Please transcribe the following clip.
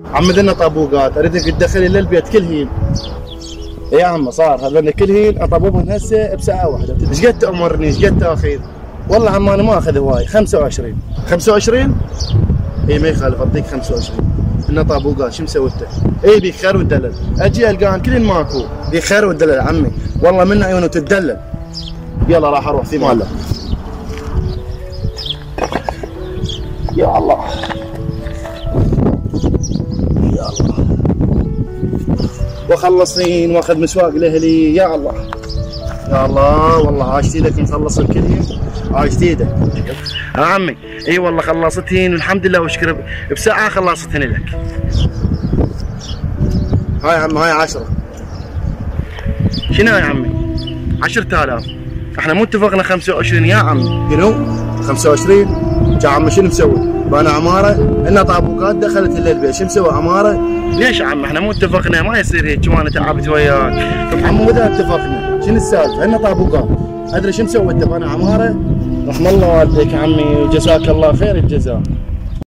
عم ذنا طابوقات اريدك تدخلي للبيت كل هين. يا عم صار هذول كل هين اطببهم هسه بساعه واحده. ايش قد تامرني؟ ايش قد تاخذ؟ والله عم انا ما اخذ هواي. 25 25 اي ما يخالف اعطيك 25. انه طابوقات شو مسويته؟ اي بيك خير وتدلل. اجي القاهم كلن ماكو بيك خير وتدلل عمي والله من عيونه تدلل. يلا راح اروح في ماله. يا الله يا الله وخلصين واخذ مسواق لاهلي. يا الله يا الله والله عاشت ايدك مخلص الكليه. عاشت ايدك يا عمي. اي والله خلصتهن والحمد لله واشكر بساعه خلصتهن لك. هاي يا عمي هاي 10. شنو يا عمي؟ 10000. احنا مو اتفقنا 25 يا عمي؟ شنو؟ 25؟ يا عمي شنو مسوي؟ بنا عماره انها طابوقات دخلت للبيت. شو مسوي عماره؟ ليش يا عمي احنا مو اتفقنا؟ ما يصير هيك وانا تعبت وياك. طب عمي واذا اتفقنا شنو السالفه؟ انها طابوقات ادري شو مسوي انت بنا عماره؟ رحم الله والديك عمي وجزاك الله خير الجزاء.